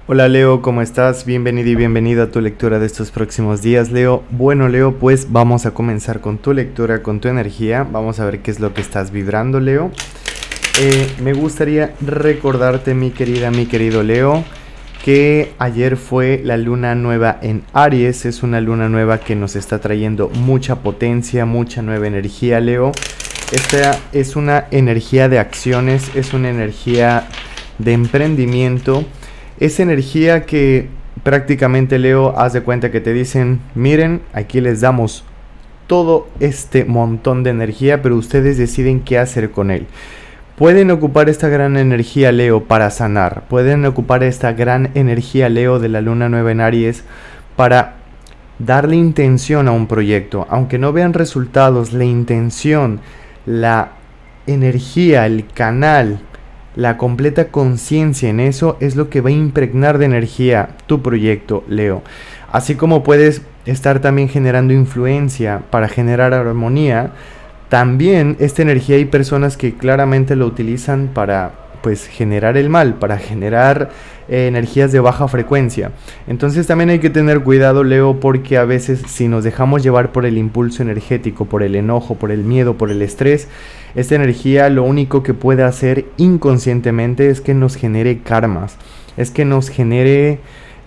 Hola Leo, ¿cómo estás? Bienvenido y bienvenido a tu lectura de estos próximos días, Leo. Bueno, Leo, pues vamos a comenzar con tu lectura, con tu energía. Vamos a ver qué es lo que estás vibrando, Leo. Me gustaría recordarte, mi querida, mi querido Leo, que ayer fue la luna nueva en Aries. Es una luna nueva que nos está trayendo mucha potencia, mucha nueva energía, Leo. Esta es una energía de acciones, es una energía de emprendimiento. Es energía que prácticamente, Leo, haz de cuenta que te dicen, miren, aquí les damos todo este montón de energía, pero ustedes deciden qué hacer con él. Pueden ocupar esta gran energía, Leo, para sanar. Pueden ocupar esta gran energía, Leo, de la luna nueva en Aries para darle intención a un proyecto. Aunque no vean resultados, la intención, la energía, el canal, la completa conciencia en eso es lo que va a impregnar de energía tu proyecto, Leo. Así como puedes estar también generando influencia para generar armonía, también esta energía hay personas que claramente lo utilizan para generar el mal, para generar energías de baja frecuencia. Entonces también hay que tener cuidado, Leo, porque a veces si nos dejamos llevar por el impulso energético, por el enojo, por el miedo, por el estrés, esta energía lo único que puede hacer inconscientemente es que nos genere karmas, es que nos genere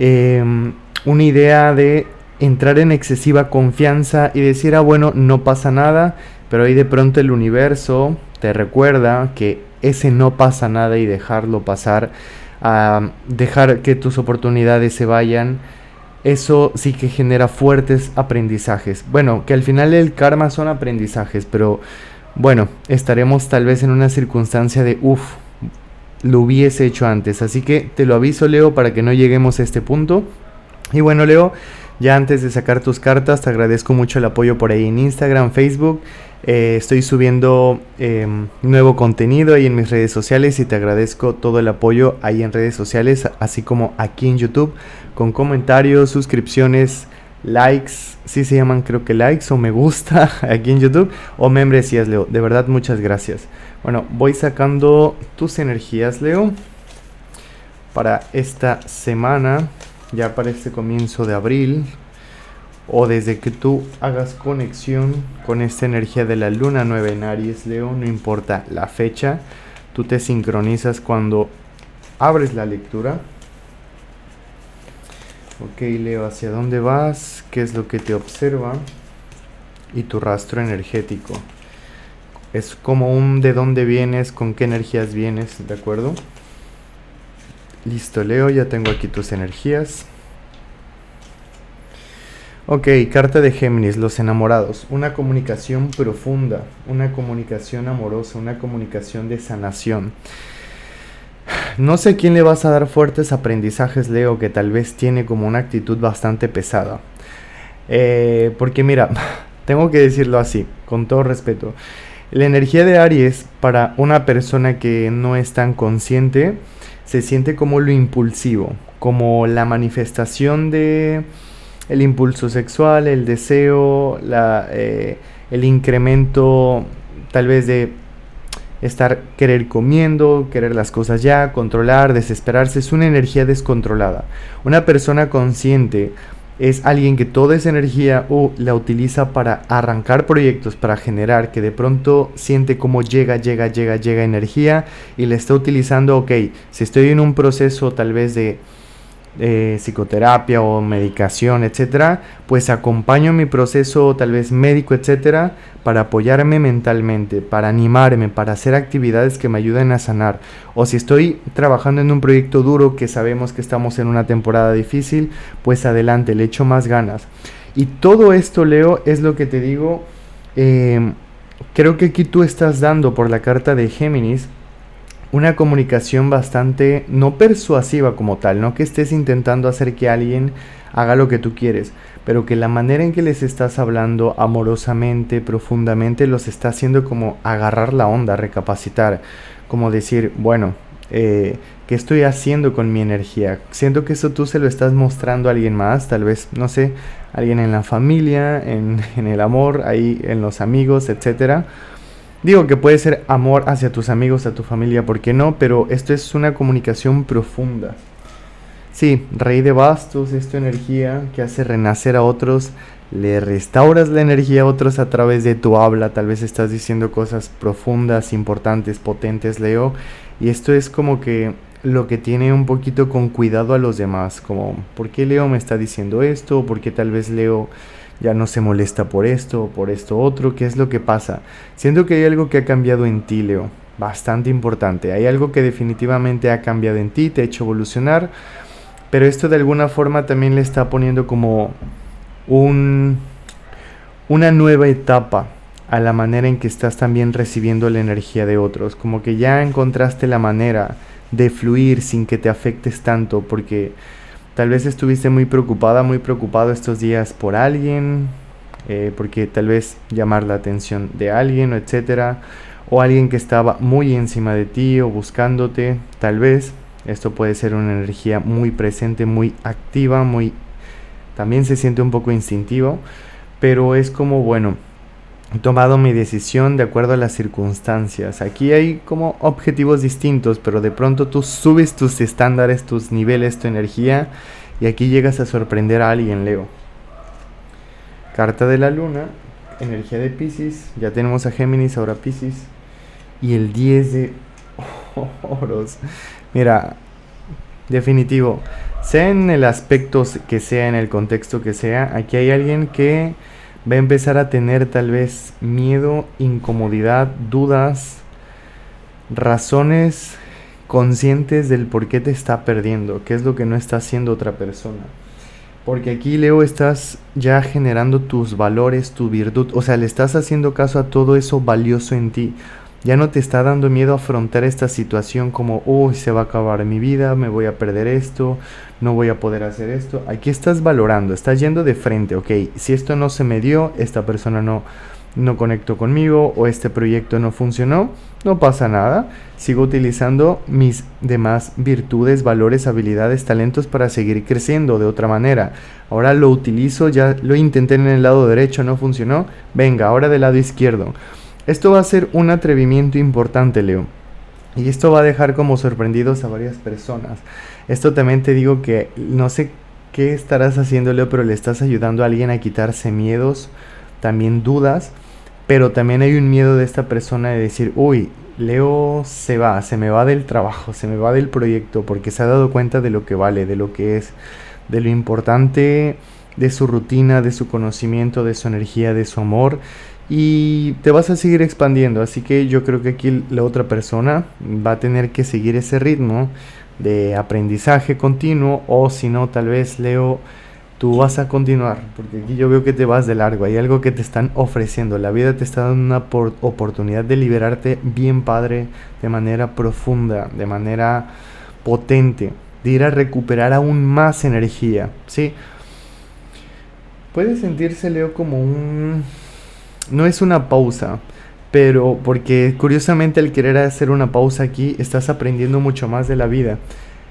una idea de entrar en excesiva confianza y decir, bueno, no pasa nada, pero ahí de pronto el universo te recuerda que ese no pasa nada y dejarlo pasar, dejar que tus oportunidades se vayan. Eso sí que genera fuertes aprendizajes. Bueno, que al final el karma son aprendizajes, pero bueno, estaremos tal vez en una circunstancia de lo hubiese hecho antes. Así que te lo aviso, Leo, para que no lleguemos a este punto. Y bueno, Leo, ya antes de sacar tus cartas, te agradezco mucho el apoyo por ahí en Instagram, Facebook. Estoy subiendo nuevo contenido ahí en mis redes sociales y te agradezco todo el apoyo ahí en redes sociales, así como aquí en YouTube, con comentarios, suscripciones, likes, sí se llaman creo que likes o me gusta aquí en YouTube, o membresías, Leo. De verdad, muchas gracias. Bueno, voy sacando tus energías, Leo, para esta semana, ya para este comienzo de abril, o desde que tú hagas conexión con esta energía de la luna nueva en Aries, Leo, no importa la fecha, tú te sincronizas cuando abres la lectura. Ok, Leo, ¿hacia dónde vas? ¿Qué es lo que te observa? Y tu rastro energético. Es como un de dónde vienes, con qué energías vienes, ¿de acuerdo? Listo, Leo, ya tengo aquí tus energías. Ok, carta de Géminis, los enamorados. Una comunicación profunda, una comunicación amorosa, una comunicación de sanación. No sé a quién le vas a dar fuertes aprendizajes, Leo, que tal vez tiene como una actitud bastante pesada. Porque mira, tengo que decirlo así, con todo respeto. La energía de Aries para una persona que no es tan consciente se siente como lo impulsivo, como la manifestación de el impulso sexual, el deseo, el incremento tal vez de querer comiendo, querer las cosas ya, controlar, desesperarse. Es una energía descontrolada. Una persona consciente es alguien que toda esa energía la utiliza para arrancar proyectos, para generar, que de pronto siente como llega energía y la está utilizando. Ok, si estoy en un proceso tal vez de psicoterapia o medicación, etcétera, pues acompaño mi proceso tal vez médico, etcétera, para apoyarme mentalmente, para animarme, para hacer actividades que me ayuden a sanar. O si estoy trabajando en un proyecto duro, que sabemos que estamos en una temporada difícil, pues adelante, le echo más ganas. Y todo esto, Leo, es lo que te digo. Creo que aquí tú estás dando, por la carta de Géminis, una comunicación bastante no persuasiva como tal, no que estés intentando hacer que alguien haga lo que tú quieres, pero que la manera en que les estás hablando amorosamente, profundamente, los está haciendo como agarrar la onda, recapacitar, como decir, bueno, ¿qué estoy haciendo con mi energía? Siento que eso tú se lo estás mostrando a alguien más, tal vez, no sé, alguien en la familia, en el amor, ahí en los amigos, etcétera. Digo que puede ser amor hacia tus amigos, a tu familia, ¿por qué no? Pero esto es una comunicación profunda. Sí, Rey de Bastos es tu energía que hace renacer a otros, le restauras la energía a otros a través de tu habla, tal vez estás diciendo cosas profundas, importantes, potentes, Leo, y esto es como que lo que tiene un poquito con cuidado a los demás, como ¿por qué Leo me está diciendo esto? ¿Por qué tal vez Leo ya no se molesta por esto otro? ¿Qué es lo que pasa? Siento que hay algo que ha cambiado en ti, Leo, bastante importante, hay algo que definitivamente ha cambiado en ti, te ha hecho evolucionar, pero esto de alguna forma también le está poniendo como un, una nueva etapa a la manera en que estás también recibiendo la energía de otros, como que ya encontraste la manera de fluir sin que te afectes tanto, porque tal vez estuviste muy preocupada, muy preocupado estos días por alguien, porque tal vez llamar la atención de alguien, o etcétera, o alguien que estaba muy encima de ti o buscándote, tal vez. Esto puede ser una energía muy presente, muy activa, muy también se siente un poco instintivo, pero es como, bueno, he tomado mi decisión de acuerdo a las circunstancias. Aquí hay como objetivos distintos, pero de pronto tú subes tus estándares, tus niveles, tu energía, y aquí llegas a sorprender a alguien, Leo. Carta de la luna, energía de Piscis, ya tenemos a Géminis, ahora Piscis, y el 10 de oros. Mira, definitivo, sea en el aspecto que sea, en el contexto que sea, aquí hay alguien que va a empezar a tener tal vez miedo, incomodidad, dudas, razones conscientes del por qué te está perdiendo, qué es lo que no está haciendo otra persona. Porque aquí, Leo, estás ya generando tus valores, tu virtud, o sea, le estás haciendo caso a todo eso valioso en ti. Ya no te está dando miedo afrontar esta situación como, uy, se va a acabar mi vida, me voy a perder esto, no voy a poder hacer esto. Aquí estás valorando, estás yendo de frente, ok, si esto no se me dio, esta persona no conectó conmigo o este proyecto no funcionó, no pasa nada. Sigo utilizando mis demás virtudes, valores, habilidades, talentos para seguir creciendo de otra manera. Ahora lo utilizo, ya lo intenté en el lado derecho, no funcionó, venga, ahora del lado izquierdo. Esto va a ser un atrevimiento importante, Leo. Y esto va a dejar como sorprendidos a varias personas. Esto también te digo que no sé qué estarás haciendo, Leo, pero le estás ayudando a alguien a quitarse miedos, también dudas. Pero también hay un miedo de esta persona de decir, uy, Leo se me va del trabajo, se me va del proyecto, porque se ha dado cuenta de lo que vale, de lo que es, de lo importante de su rutina, de su conocimiento, de su energía, de su amor. Y te vas a seguir expandiendo, así que yo creo que aquí la otra persona va a tener que seguir ese ritmo de aprendizaje continuo, o si no, tal vez, Leo, tú vas a continuar, porque aquí yo veo que te vas de largo, hay algo que te están ofreciendo, la vida te está dando una oportunidad de liberarte bien padre, de manera profunda, de manera potente, de ir a recuperar aún más energía, ¿sí? Puede sentirse, Leo, como no es una pausa, pero porque curiosamente al querer hacer una pausa aquí, estás aprendiendo mucho más de la vida.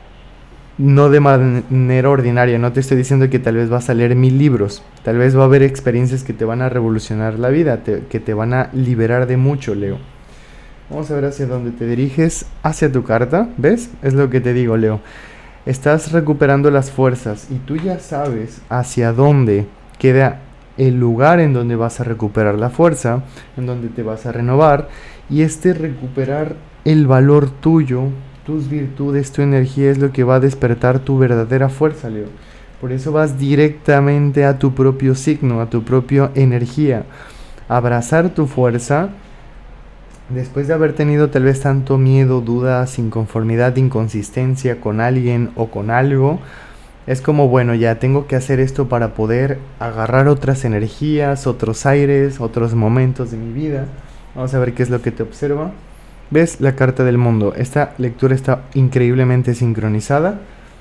No de manera ordinaria, no te estoy diciendo que tal vez vas a leer 1000 libros, tal vez va a haber experiencias que te van a revolucionar la vida, que te van a liberar de mucho, Leo. Vamos a ver hacia dónde te diriges, hacia tu carta, ¿ves? Es lo que te digo, Leo. Estás recuperando las fuerzas y tú ya sabes hacia dónde queda el lugar en donde vas a recuperar la fuerza, en donde te vas a renovar, y recuperar el valor tuyo, tus virtudes, tu energía es lo que va a despertar tu verdadera fuerza, Leo. Por eso vas directamente a tu propio signo, a tu propia energía, abrazar tu fuerza. Después de haber tenido tal vez tanto miedo, dudas, inconformidad, inconsistencia con alguien o con algo, es como, bueno, ya tengo que hacer esto para poder agarrar otras energías, otros aires, otros momentos de mi vida. Vamos a ver qué es lo que te observa. ¿Ves? La carta del mundo. Esta lectura está increíblemente sincronizada.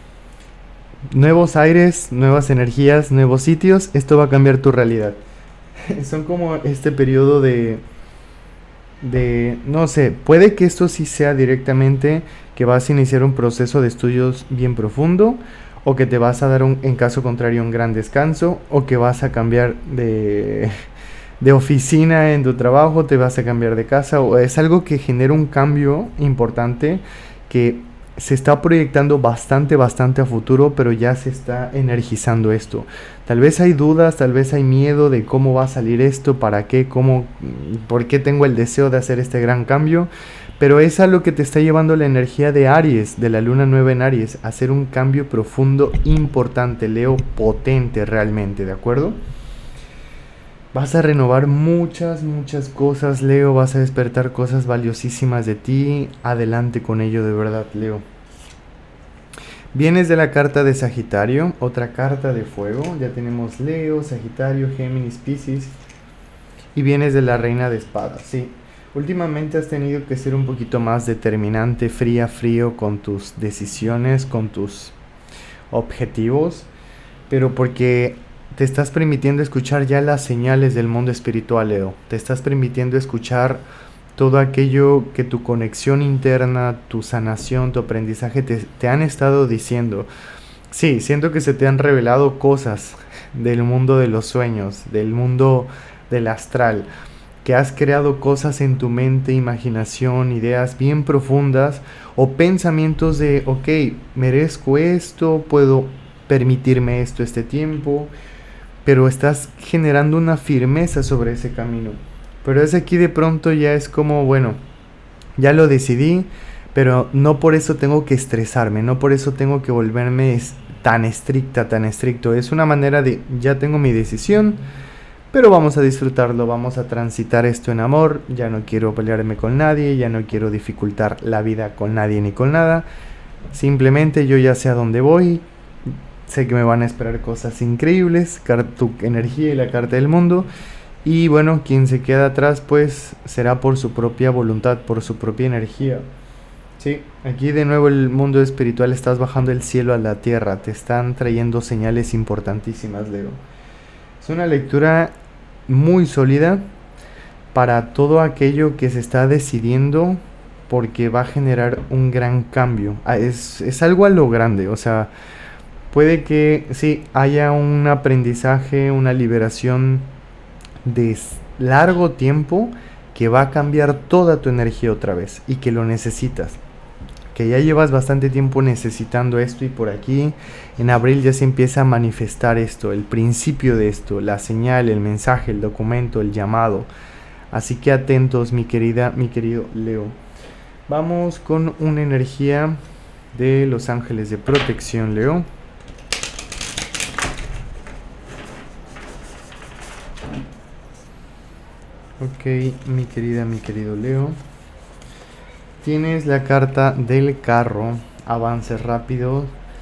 Nuevos aires, nuevas energías, nuevos sitios. Esto va a cambiar tu realidad. Son como este periodo de no sé, puede que esto sí sea directamente que vas a iniciar un proceso de estudios bien profundo, o que te vas a dar en caso contrario un gran descanso, o que vas a cambiar de oficina en tu trabajo, te vas a cambiar de casa, o es algo que genera un cambio importante que se está proyectando bastante a futuro, pero ya se está energizando esto. Tal vez hay dudas, tal vez hay miedo de cómo va a salir esto, para qué, cómo, por qué tengo el deseo de hacer este gran cambio. Pero es a lo que te está llevando la energía de Aries, de la luna nueva en Aries, a hacer un cambio profundo, importante, Leo, potente realmente, ¿de acuerdo? Vas a renovar muchas cosas, Leo. Vas a despertar cosas valiosísimas de ti. Adelante con ello, de verdad, Leo. Vienes de la carta de Sagitario, otra carta de fuego. Ya tenemos Leo, Sagitario, Géminis, Piscis. Y vienes de la Reina de Espadas, sí. Últimamente has tenido que ser un poquito más determinante, frío con tus decisiones, con tus objetivos. Pero porque te estás permitiendo escuchar ya las señales del mundo espiritual, Leo. Te estás permitiendo escuchar todo aquello que tu conexión interna, tu sanación, tu aprendizaje te han estado diciendo. Sí, siento que se te han revelado cosas del mundo de los sueños, del mundo del astral, que has creado cosas en tu mente, imaginación, ideas bien profundas o pensamientos de, ok, merezco esto, puedo permitirme esto este tiempo, pero estás generando una firmeza sobre ese camino. Pero es aquí de pronto ya es como, bueno, ya lo decidí, pero no por eso tengo que estresarme, no por eso tengo que volverme tan estricta, tan estricto. Es una manera de, ya tengo mi decisión, pero vamos a disfrutarlo, vamos a transitar esto en amor. Ya no quiero pelearme con nadie, ya no quiero dificultar la vida con nadie ni con nada. Simplemente yo ya sé a dónde voy. Sé que me van a esperar cosas increíbles, tu energía y la carta del mundo. Y bueno, quien se queda atrás pues será por su propia voluntad, por su propia energía. Sí, aquí de nuevo el mundo espiritual, estás bajando el cielo a la tierra. Te están trayendo señales importantísimas, Leo. Es una lectura muy sólida para todo aquello que se está decidiendo, porque va a generar un gran cambio. Es algo a lo grande, o sea... Puede que sí haya un aprendizaje, una liberación de largo tiempo que va a cambiar toda tu energía otra vez y que lo necesitas. Que ya llevas bastante tiempo necesitando esto y por aquí en abril ya se empieza a manifestar esto, el principio de esto, la señal, el mensaje, el documento, el llamado. Así que atentos, mi querido Leo. Vamos con una energía de los ángeles de protección, Leo. Ok, mi querido Leo. Tienes la carta del carro, avance rápido.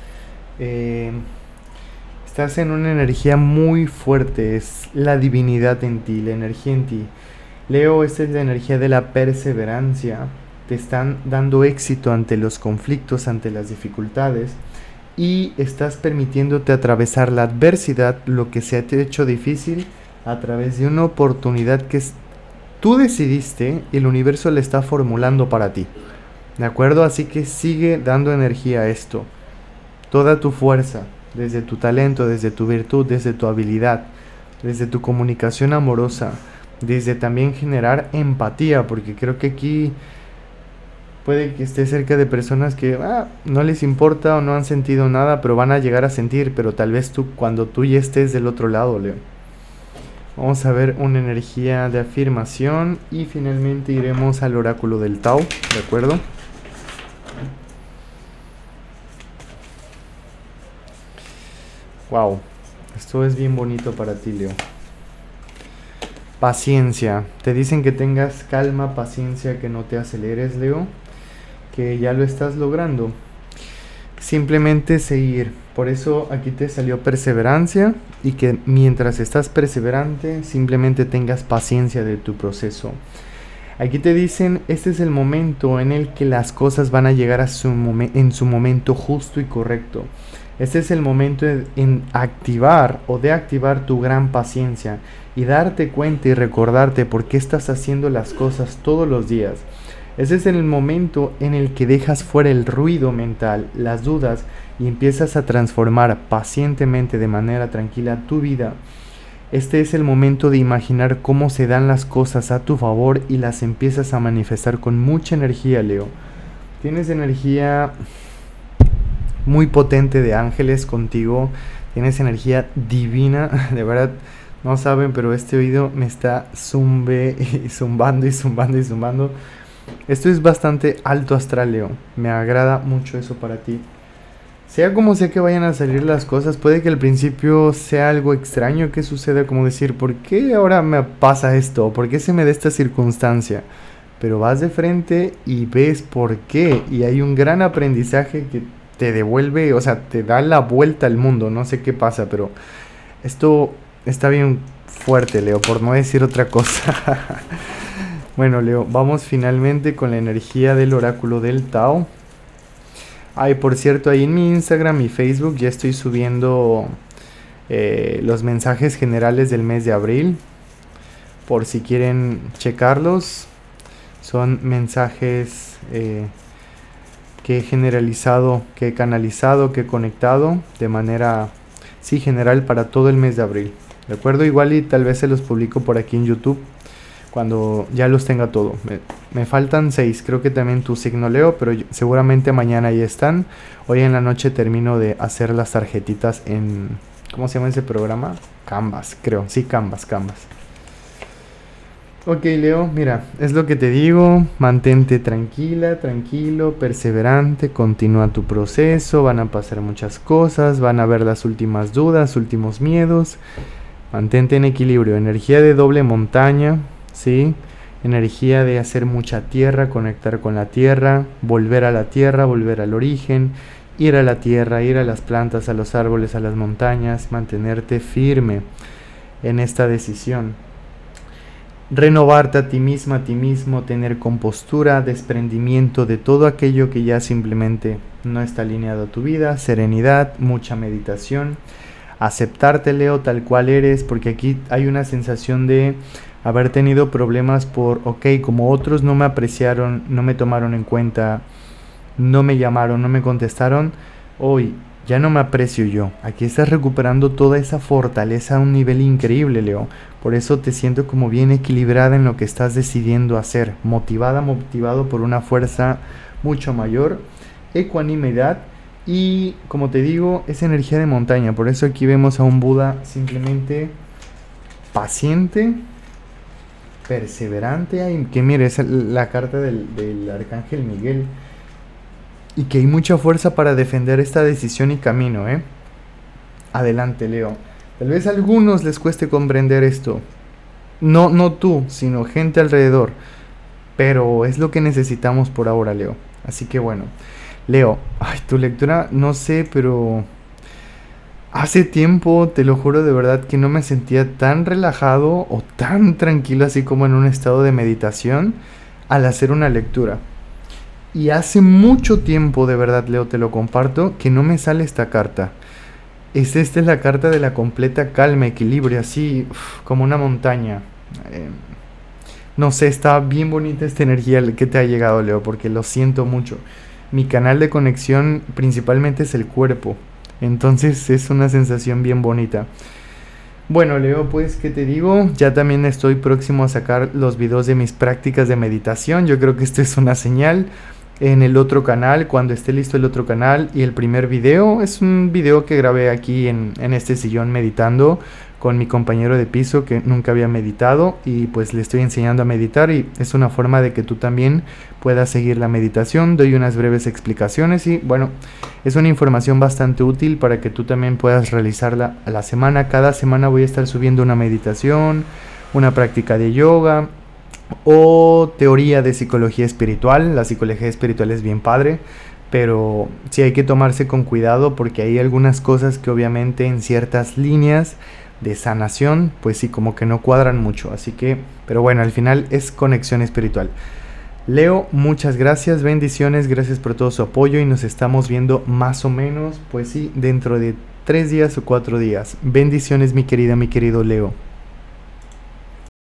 Estás en una energía muy fuerte, es la divinidad en ti, la energía en ti. Leo, esta es la energía de la perseverancia. Te están dando éxito ante los conflictos, ante las dificultades. Y estás permitiéndote atravesar la adversidad, lo que se te ha hecho difícil, a través de una oportunidad que tú decidiste y el universo le está formulando para ti. ¿De acuerdo? Así que sigue dando energía a esto. Toda tu fuerza, desde tu talento, desde tu virtud, desde tu habilidad, desde tu comunicación amorosa, desde también generar empatía, porque creo que aquí puede que esté cerca de personas que no les importa o no han sentido nada, pero van a llegar a sentir, pero tal vez cuando tú ya estés del otro lado, Leo. Vamos a ver una energía de afirmación y finalmente iremos al oráculo del Tao, ¿de acuerdo? Wow, esto es bien bonito para ti, Leo. Paciencia, te dicen que tengas calma, paciencia, que no te aceleres, Leo, que ya lo estás logrando. Simplemente seguir. Por eso aquí te salió perseverancia, y que mientras estás perseverante simplemente tengas paciencia de tu proceso. Aquí te dicen, este es el momento en el que las cosas van a llegar a en su momento justo y correcto. Este es el momento en activar o de activar tu gran paciencia y darte cuenta y recordarte por qué estás haciendo las cosas todos los días. Ese es el momento en el que dejas fuera el ruido mental, las dudas, y empiezas a transformar pacientemente, de manera tranquila, tu vida. Este es el momento de imaginar cómo se dan las cosas a tu favor y las empiezas a manifestar con mucha energía, Leo. Tienes energía muy potente de ángeles contigo. Tienes energía divina, de verdad. No saben, pero este oído me está zumbando y zumbando y zumbando. Esto es bastante alto astral, Leo. Me agrada mucho eso para ti. Sea como sea que vayan a salir las cosas, puede que al principio sea algo extraño que suceda, como decir, ¿por qué ahora me pasa esto? ¿Por qué se me da esta circunstancia? Pero vas de frente y ves por qué. Y hay un gran aprendizaje que te devuelve, o sea, te da la vuelta al mundo. No sé qué pasa, pero esto está bien fuerte, Leo, por no decir otra cosa. Bueno, Leo, vamos finalmente con la energía del oráculo del Tao. Ay, por cierto, ahí en mi Instagram y Facebook ya estoy subiendo los mensajes generales del mes de abril. Por si quieren checarlos. Son mensajes que he generalizado, que he canalizado, que he conectado de manera, sí, general para todo el mes de abril. ¿De acuerdo? Igual y tal vez se los publico por aquí en YouTube cuando ya los tenga todo. Me faltan 6, creo que también tu signo, Leo, pero seguramente mañana ya están. Hoy en la noche termino de hacer las tarjetitas en, ¿cómo se llama ese programa? Canvas, creo, sí, Canvas. Ok, Leo, mira, es lo que te digo, mantente tranquila, tranquilo, perseverante, continúa tu proceso, van a pasar muchas cosas, van a haber las últimas dudas, últimos miedos. Mantente en equilibrio, energía de doble montaña, ¿sí? Energía de hacer mucha tierra, conectar con la tierra, volver a la tierra, volver al origen, ir a la tierra, ir a las plantas, a los árboles, a las montañas, mantenerte firme en esta decisión. Renovarte a ti misma, a ti mismo, tener compostura, desprendimiento de todo aquello que ya simplemente no está alineado a tu vida, serenidad, mucha meditación. Aceptarte, Leo, tal cual eres, porque aquí hay una sensación de haber tenido problemas por, ok, como otros no me apreciaron, no me tomaron en cuenta, no me llamaron, no me contestaron, hoy ya no me aprecio yo. Aquí estás recuperando toda esa fortaleza a un nivel increíble, Leo. Por eso te siento como bien equilibrada en lo que estás decidiendo hacer, motivado por una fuerza mucho mayor, ecuanimidad. Y como te digo, es energía de montaña. Por eso aquí vemos a un Buda simplemente paciente, perseverante. Ay, que mire, es la carta del Arcángel Miguel. Y que hay mucha fuerza para defender esta decisión y camino, ¿eh? Adelante, Leo. Tal vez a algunos les cueste comprender esto. No tú, sino gente alrededor. Pero es lo que necesitamos por ahora, Leo. Así que bueno. Leo, ay, tu lectura, no sé, pero hace tiempo, te lo juro de verdad, que no me sentía tan relajado o tan tranquilo así como en un estado de meditación al hacer una lectura. Y hace mucho tiempo, de verdad, Leo, te lo comparto, que no me sale esta carta. Esta es la carta de la completa calma, equilibrio, así como una montaña. No sé, está bien bonita esta energía que te ha llegado, Leo, porque lo siento mucho. Mi canal de conexión principalmente es el cuerpo, entonces es una sensación bien bonita. Bueno, Leo, pues, ¿qué te digo? Ya también estoy próximo a sacar los videos de mis prácticas de meditación. Yo creo que esto es una señal. En el otro canal, cuando esté listo el otro canal, y el primer video es un video que grabé aquí en este sillón meditando con mi compañero de piso que nunca había meditado, y pues le estoy enseñando a meditar, y es una forma de que tú también puedas seguir la meditación. Doy unas breves explicaciones y bueno, es una información bastante útil para que tú también puedas realizarla a la semana. Cada semana voy a estar subiendo una meditación, una práctica de yoga o teoría de psicología espiritual. La psicología espiritual es bien padre, pero sí hay que tomarse con cuidado porque hay algunas cosas que obviamente en ciertas líneas de sanación pues sí como que no cuadran mucho, así que, pero bueno, al final es conexión espiritual. Leo, muchas gracias, bendiciones, gracias por todo su apoyo y nos estamos viendo más o menos, pues sí, dentro de 3 días o 4 días. Bendiciones, mi querida, mi querido Leo.